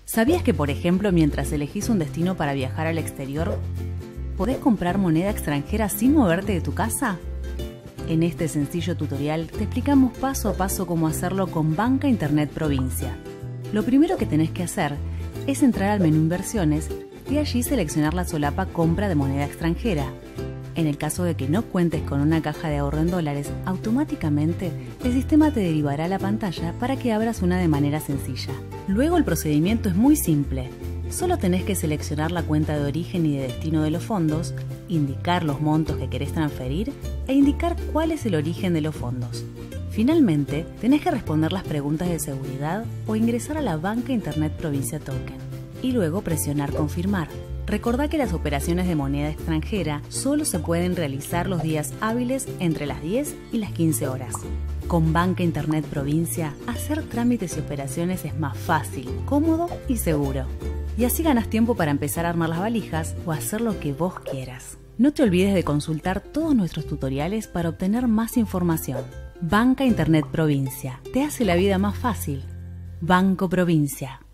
¿Sabías que, por ejemplo, mientras elegís un destino para viajar al exterior, podés comprar moneda extranjera sin moverte de tu casa? En este sencillo tutorial te explicamos paso a paso cómo hacerlo con Banca Internet Provincia. Lo primero que tenés que hacer es entrar al menú Inversiones y allí seleccionar la solapa Compra de moneda extranjera. En el caso de que no cuentes con una caja de ahorro en dólares, automáticamente el sistema te derivará a la pantalla para que abras una de manera sencilla. Luego el procedimiento es muy simple. Solo tenés que seleccionar la cuenta de origen y de destino de los fondos, indicar los montos que querés transferir e indicar cuál es el origen de los fondos. Finalmente, tenés que responder las preguntas de seguridad o ingresar a la Banca Internet Provincia Token y luego presionar Confirmar. Recordá que las operaciones de moneda extranjera solo se pueden realizar los días hábiles entre las 10 y las 15 horas. Con Banca Internet Provincia, hacer trámites y operaciones es más fácil, cómodo y seguro. Y así ganas tiempo para empezar a armar las valijas o hacer lo que vos quieras. No te olvides de consultar todos nuestros tutoriales para obtener más información. Banca Internet Provincia te hace la vida más fácil. Banco Provincia.